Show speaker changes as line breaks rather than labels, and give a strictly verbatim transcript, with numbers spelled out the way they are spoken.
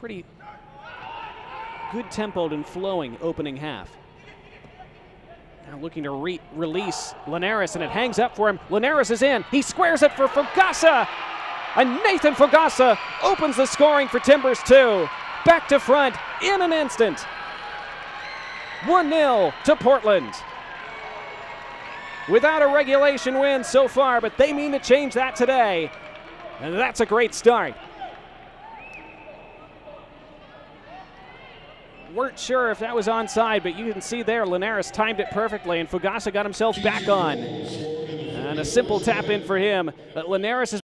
pretty good-tempoed and flowing opening half. Now looking to re release Linares, and it hangs up for him. Linares is in. He squares it for Fogaça. And Nathan Fogaça opens the scoring for Timbers two. Back to front in an instant. one nil to Portland. Without a regulation win so far, but they mean to change that today. And that's a great start. Weren't sure if that was onside, but you can see there Linares timed it perfectly, and Fogaça got himself back on. And a simple tap in for him. But Linares is